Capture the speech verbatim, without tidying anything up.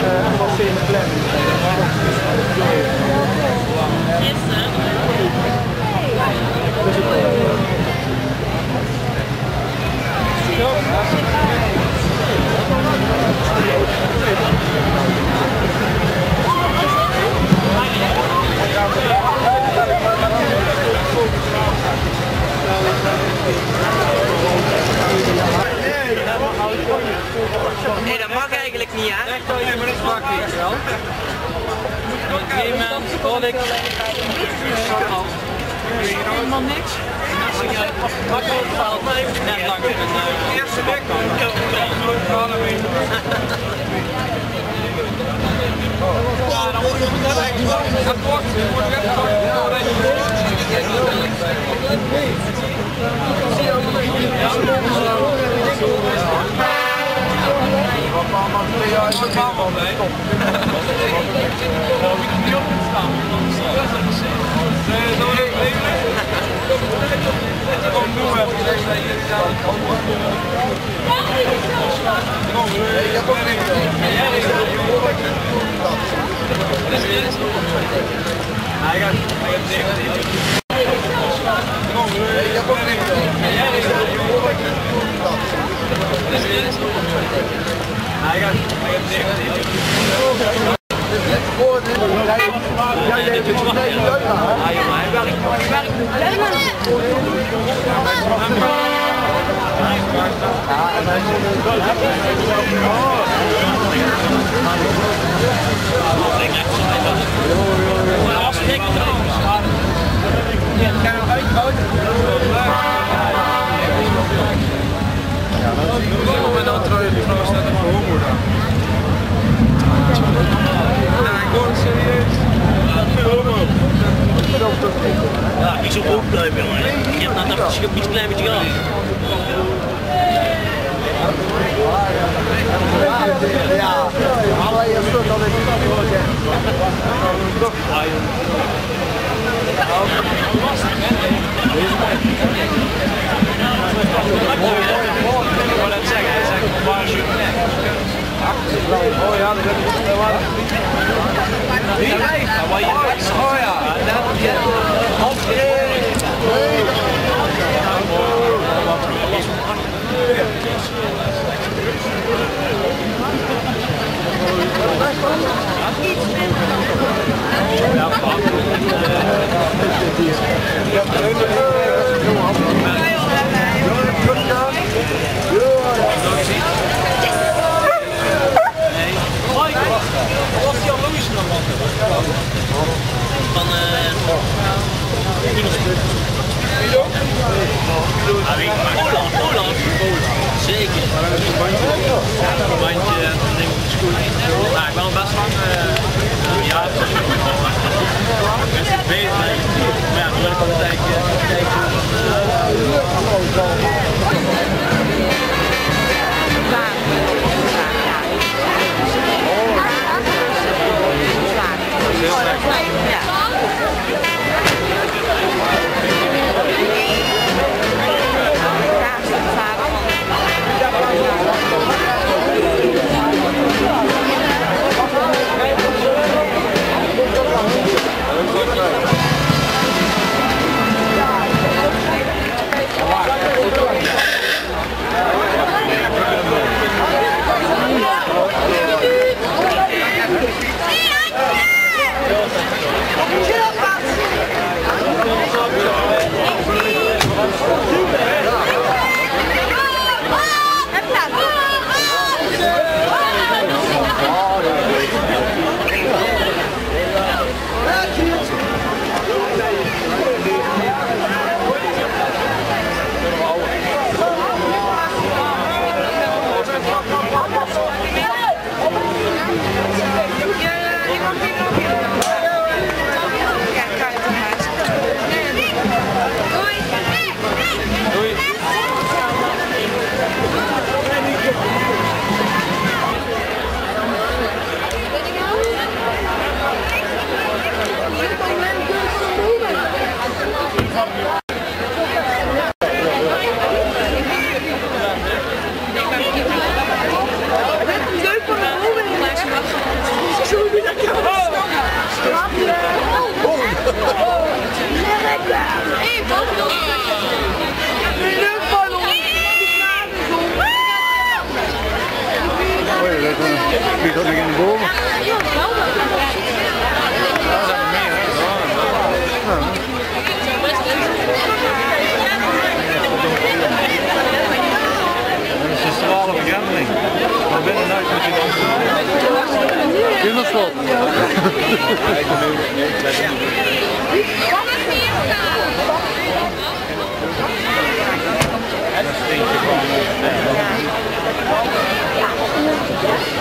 Nee, dat mag eigenlijk niet, hè? Nee, maar dat mag niet, wel. Op een gegeven moment hoor ik helemaal niks. Mag ik het verhaal net langs de eerste week dan? Ja, dan moet je het net eigenlijk gaan wachten. Je wordt er even Hij gaat Hij gaat Ja, niet zo hoog blijven, jongen. Ik heb net even een klein beetje gehad. Ja, alleen een stuk dat ik niet wil zeggen. Ik wou net zeggen, hij zegt, waar is je plek? Oh ja, dat heb ik wel waar. Wie? Oh ja, dat is half Van Holland, Holland. Zeker. Een bandje, een ding op de schoen. Nou, ik ben al best lang een jaar of zo. Ik ben bezig. Maar ja, nu wil ik al een tijdje kijken. Ja. in de bomen. Dat is een strale begremmeling. Maar binnenuit moet je dan... Kinderslot. Dat is eentje van...